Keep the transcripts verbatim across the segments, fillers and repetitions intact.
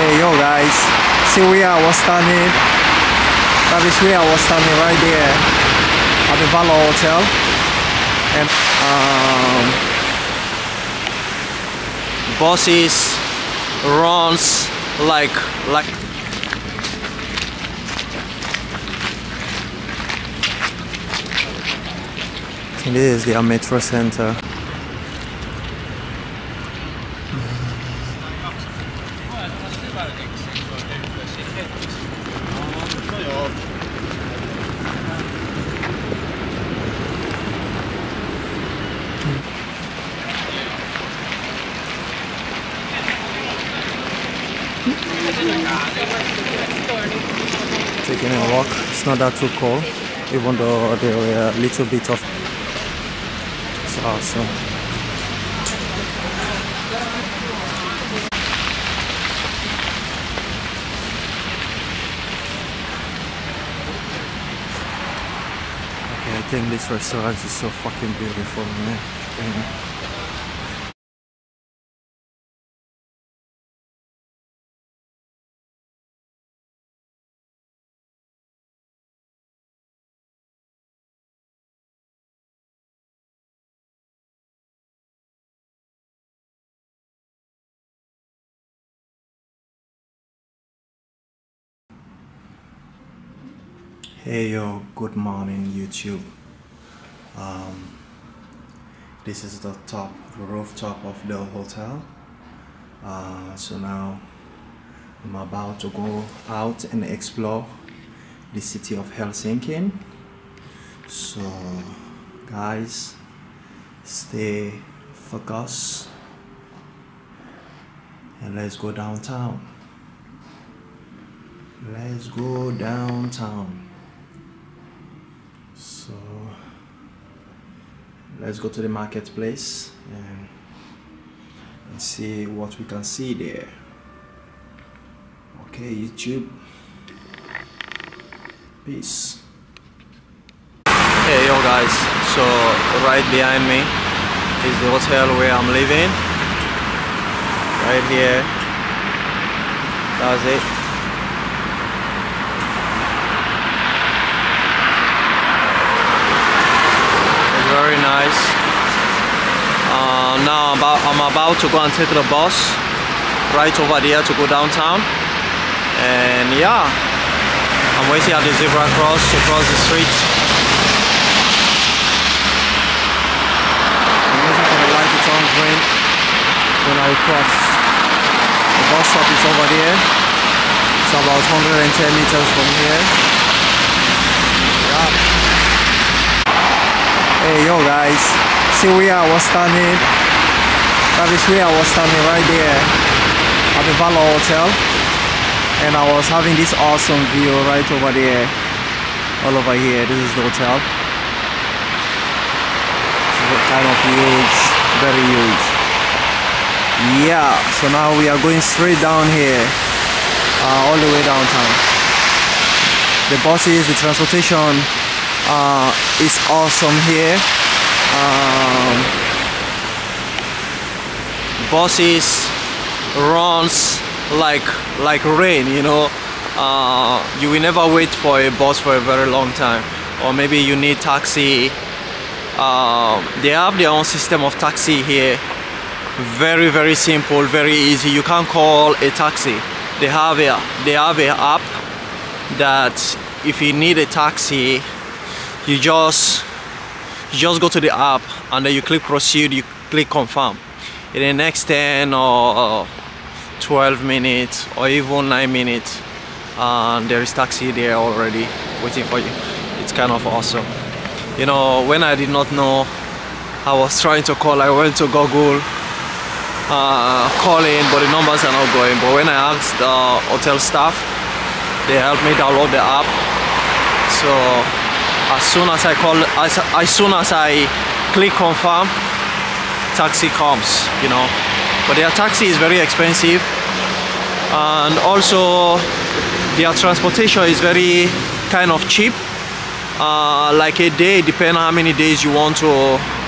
Hey yo guys, see where I was standing? That is where I was standing right there at the Valor Hotel, and um, buses runs like like. This is the Metro Center. Taking a walk. It's not that too cold, even though there were a little bit of. It's awesome. Okay, I think this restaurant is so fucking beautiful, man. Yeah. Hey yo, good morning YouTube. Um, this is the top, the rooftop of the hotel. Uh, so now I'm about to go out and explore the city of Helsinki. So guys, stay focused and let's go downtown. Let's go downtown. So let's go to the marketplace and, and see what we can see there. Okay, YouTube. Peace. Hey yo guys, so right behind me is the hotel where I'm living. Right here. That's it. Very nice. Uh, now I'm about, I'm about to go and take the bus right over there to go downtown. And yeah, I'm waiting at the zebra cross to cross the street. I'm waiting for the light to turn green when I will cross. The bus stop is over there. It's about one hundred ten meters from here. Yeah. Hey yo guys, see where I was standing? That is where I was standing right there at the Valor Hotel, and I was having this awesome view right over there, all over here. This is the hotel. It's kind of huge, very huge. Yeah, so now we are going straight down here, uh, all the way downtown. The buses, the transportation Uh, it's awesome here. Um, buses runs like like rain, you know. Uh, you will never wait for a bus for a very long time, or maybe you need taxi. Uh, they have their own system of taxi here. Very very simple, very easy. You can't call a taxi. They have a they have a app that if you need a taxi, you just you just go to the app and then you click proceed, you click confirm. In the next ten or twelve minutes or even nine minutes, and there is taxi there already waiting for you. It's kind of awesome. You know, when I did not know, I was trying to call. I went to Google uh, calling, but the numbers are not going. But when I asked the hotel staff, they helped me download the app. So as soon as I call, as, as soon as I click confirm, taxi comes, you know. But their taxi is very expensive, and also their transportation is very kind of cheap. Uh, like a day, depending on how many days you want to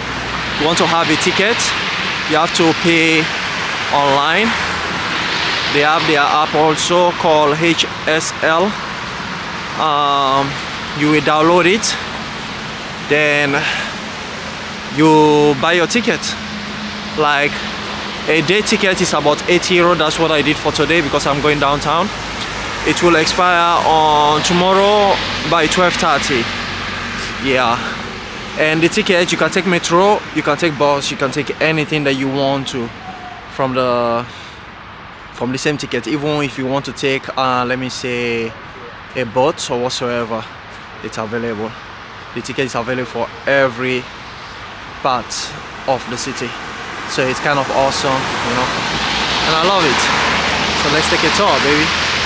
you want to have a ticket, you have to pay online. They have their app also called H S L. Um, you will download it, then you buy your ticket. Like a day ticket is about eighty euro. That's what I did for today because I'm going downtown. It will expire on tomorrow by twelve thirty. Yeah, and the ticket, you can take metro, you can take bus, you can take anything that you want to from the from the same ticket. Even if you want to take uh, let me say a boat or whatsoever, it's available. The ticket is available for every part of the city, so it's kind of awesome, you know, and I love it. So let's take a tour, baby.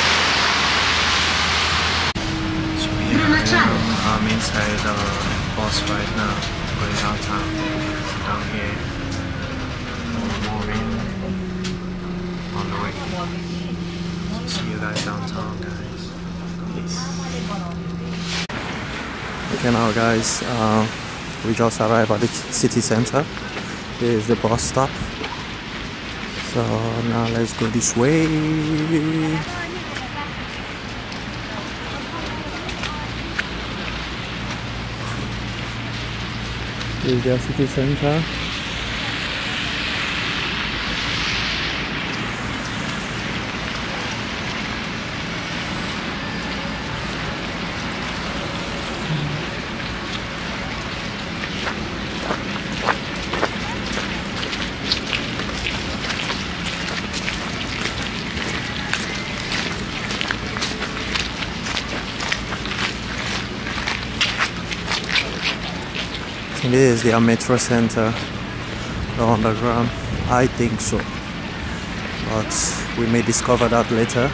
So yeah, I'm inside the bus right now, going downtown, down here in the morning, on the way. So see you guys downtown, guys. Peace. Okay, now guys, uh, we just arrived at the city center. Here is the bus stop. So now let's go this way. Here's the city center. This is the metro center, the underground. I think so, but we may discover that later.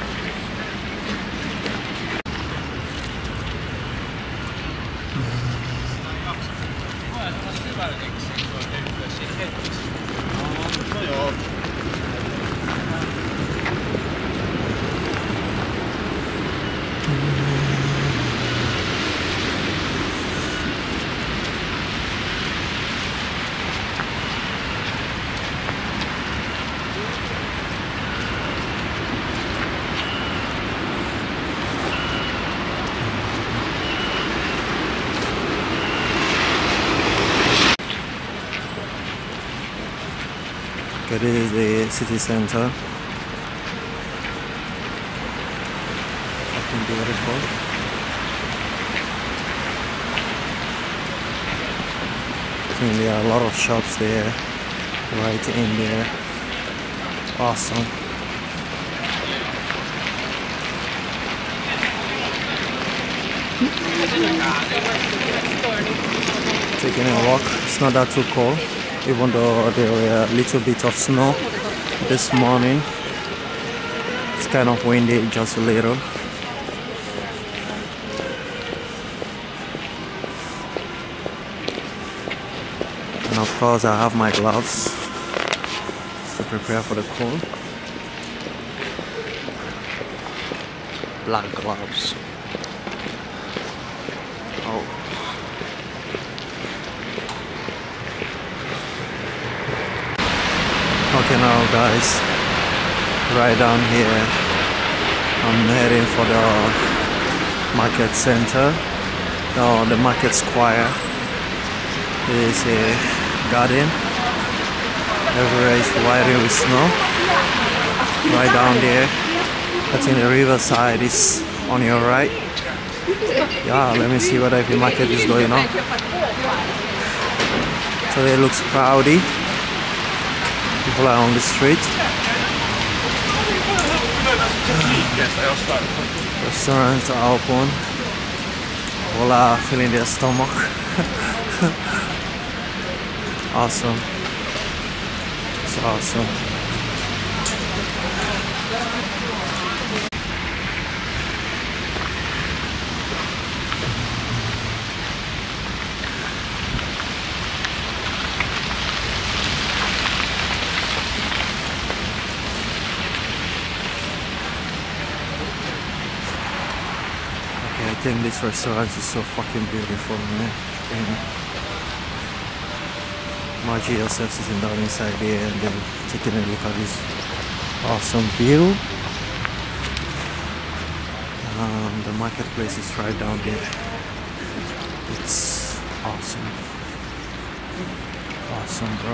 Okay, this is the city center. Fucking beautiful. I think there are a lot of shops there, right in there. Awesome. Taking a walk. It's not that too cold, even though there were a little bit of snow this morning. It's kind of windy, just a little. And of course I have my gloves to prepare for the cold. Black gloves. Oh. Okay, now guys, right down here I'm heading for the market center, no, the market square. There is a garden, everywhere is white with snow. Right down there, I think the riverside is on your right. Yeah, let me see what the market is going on. So it looks crowded. People are on the street. Restaurants are open. People are filling their stomach. Awesome. It's awesome. I think this restaurant is so fucking beautiful, man. Imagine yourself sitting down inside there and then taking a look at this awesome view. Um, the marketplace is right down there. It's awesome. Awesome, bro.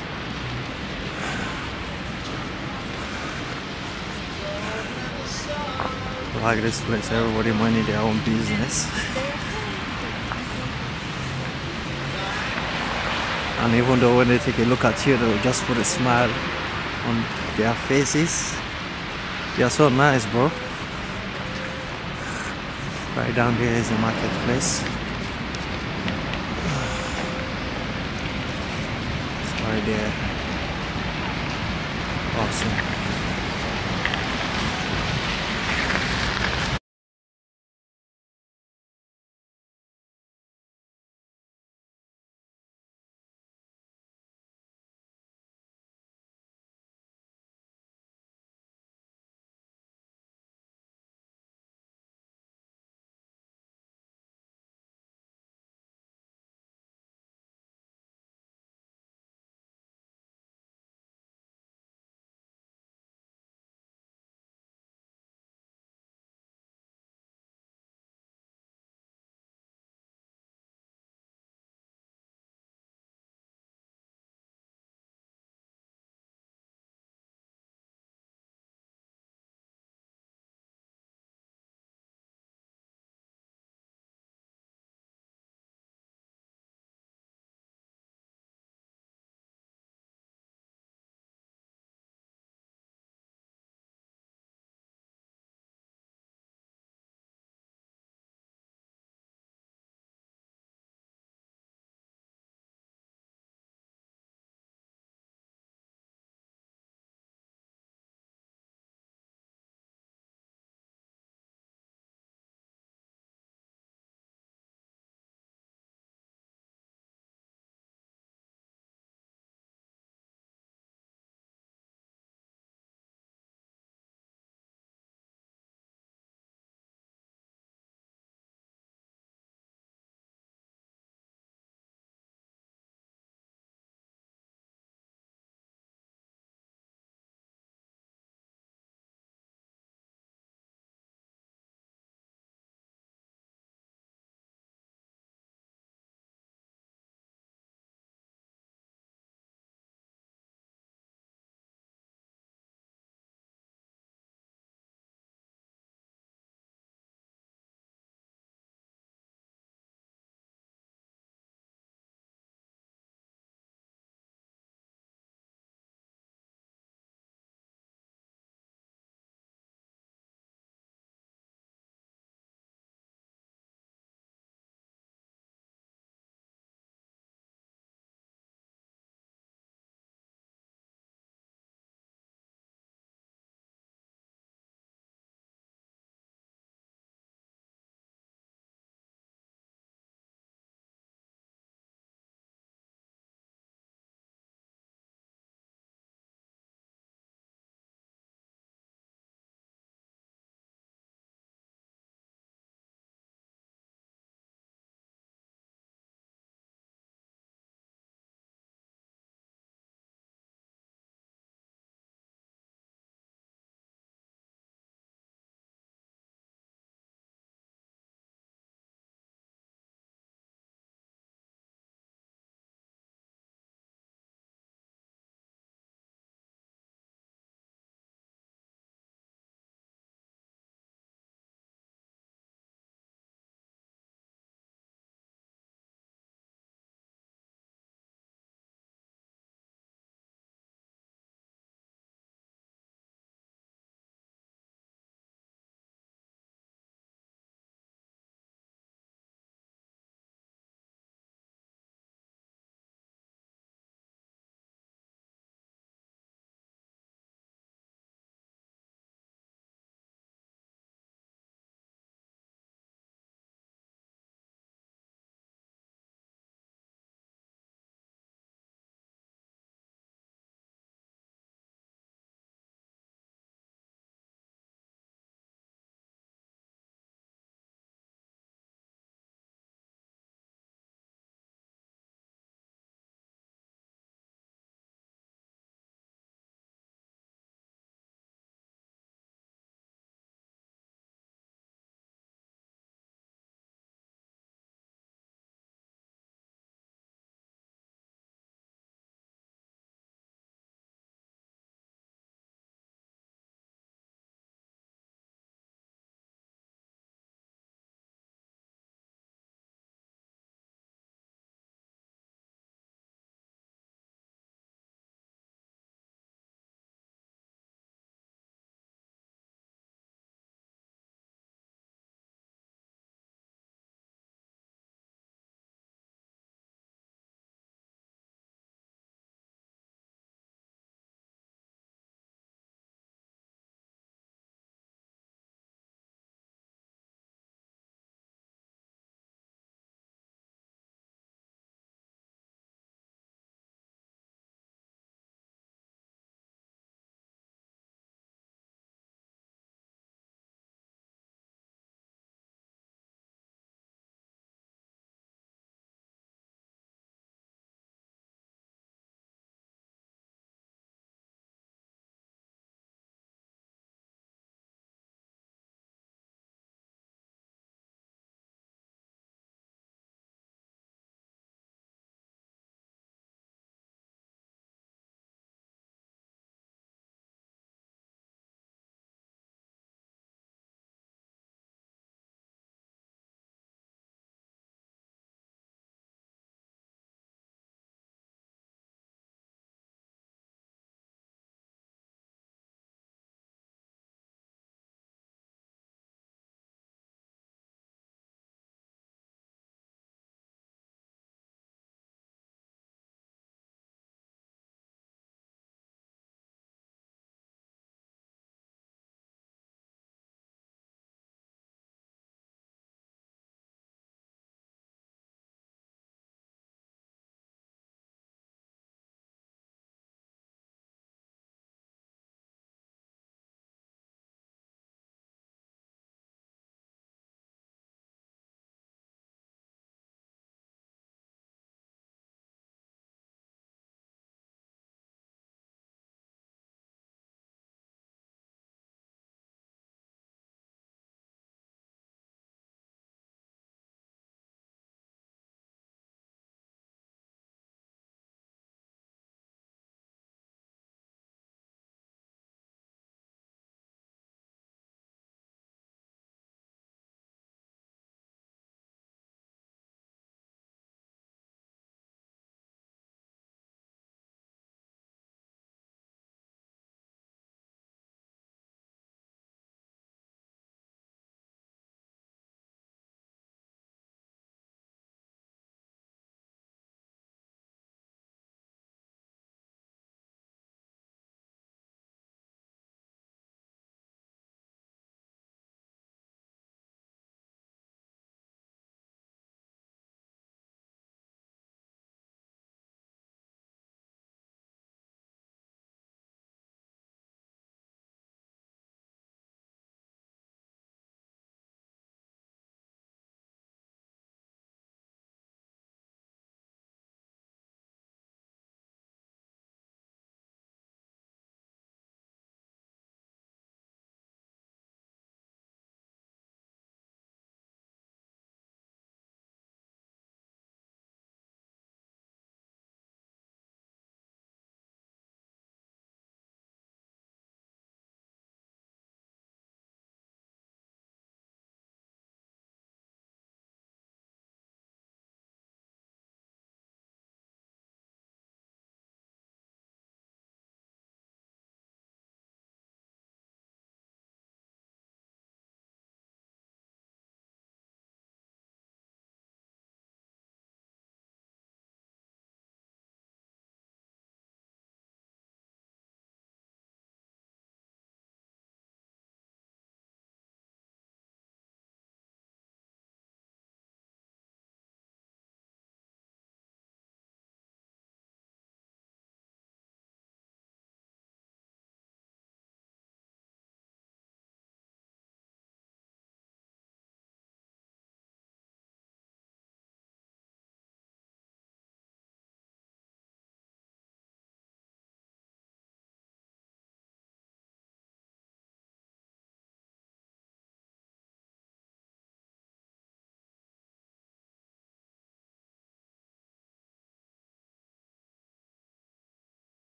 I like this place. Everybody minding their own business. And even though when they take a look at you, they'll just put a smile on their faces. They're so nice, bro. Right down there is the marketplace. It's right there. Awesome.